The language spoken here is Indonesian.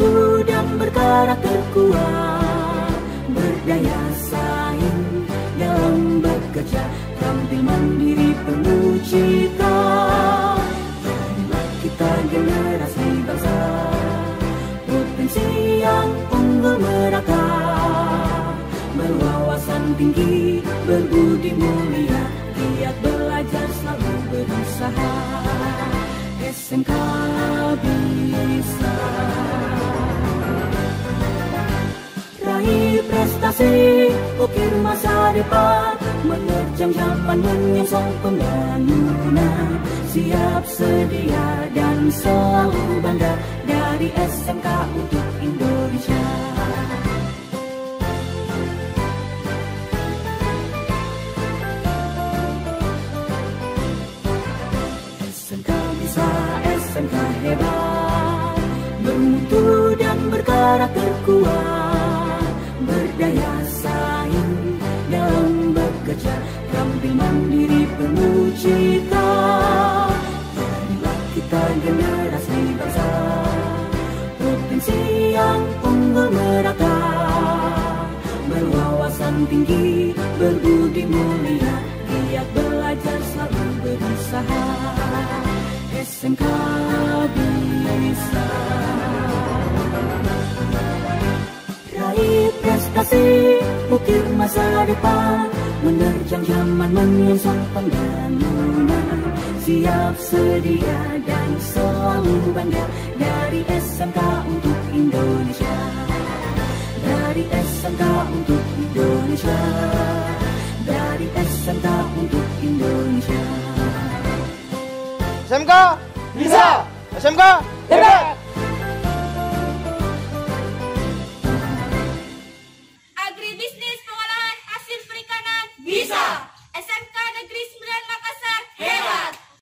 bermutu dan berkarakter kuat, berdaya saing dalam bekerja, tampil mandiri penuh cita. Jadilah kita generasi bangsa, potensi yang unggul merata, berwawasan tinggi, berbudi mulia, giat belajar selalu berusaha. SMK bisa raih prestasi, ukir masa depan, menerjang zaman menyongsong pembangunan. Siap sedia dan selalu bangga, dari SMK untuk Indonesia. SMK bisa, SMK hebat, bermutu dan berkarakter kuat, berdaya saing dalam bekerja, tampil mandiri penuh cita. Jadilah kita generasi bangsa, potensi yang unggul merata, berwawasan tinggi, berbudi mulia, giat belajar selalu berusaha. SMK bisa raih prestasi, ukir masa depan, menerjang zaman menyongsong pembangunan. Siap sedia dan selalu bangga, dari SMK untuk Indonesia. Dari SMK untuk Indonesia. Dari SMK untuk Indonesia. SMK bisa, SMK hebat.